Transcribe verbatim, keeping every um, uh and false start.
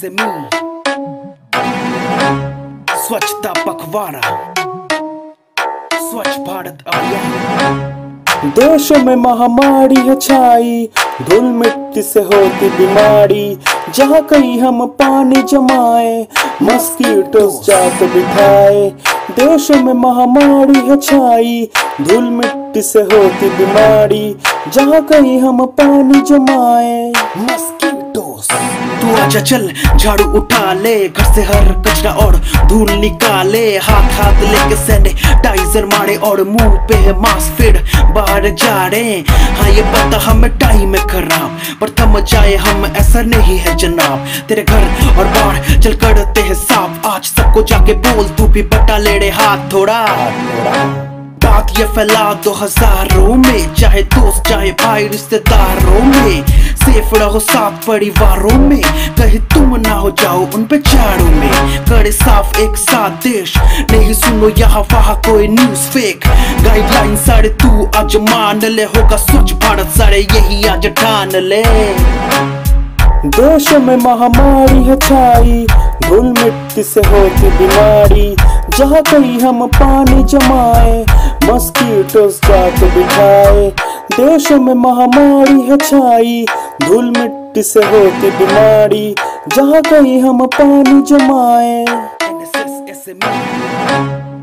S M ई, स्वच्छता पखवाड़ा, स्वच्छ भारत अभियान। देश में महामारी है छाई, धूल मिट्टी से होती बीमारी, जहाँ कहीं हम पानी जमाए, मस्कीटोस जाके बिठाए। देश में महामारी है छाई, धूल मिट्टी से होती बीमारी, जहाँ कहीं हम पानी जमाए, मस्कीटोस। तू आजा चल झाड़ू उठा ले, घर से हर कचरा और धूल निकाले, हाथ हाथ लेके सैनिटाइजर मारे और मुंह पे है मास्क फिर बाहर जा रहे। हाँ ये पता हमें टाइम है खराब, पर थम जाए हम ऐसा नहीं है जनाब। तेरे घर और बाहर चल करते हैं साफ, आज सबको जाके बोल तू भी बटा ले रे हाथ थोड़ा। बात ये फैला दो हजारों में, चाहे दोस्त चाहे भाई रिश्तेदारों में, सेफ रहो साथ परिवारों में, कहीं तुम ना हो जाओ उन पे चारों में। करे साफ एक साथ देश, नहीं सुनो यहाँ वहाँ कोई न्यूज फेक। गाइडलाइन सारे तू आज मान ले, होगा स्वच्छ भारत सारे यही आज ठान ले। देश में महामारी है छाई, धूल मिट्टी से होती बीमारी, जहाँ कहीं हम पानी जमाए, मस्कीटोस जाके बिठाए। देश में महामारी है छाई, धूल मिट्टी से होती बीमारी, जहाँ कहीं हम पानी जमाए। N S S S M ई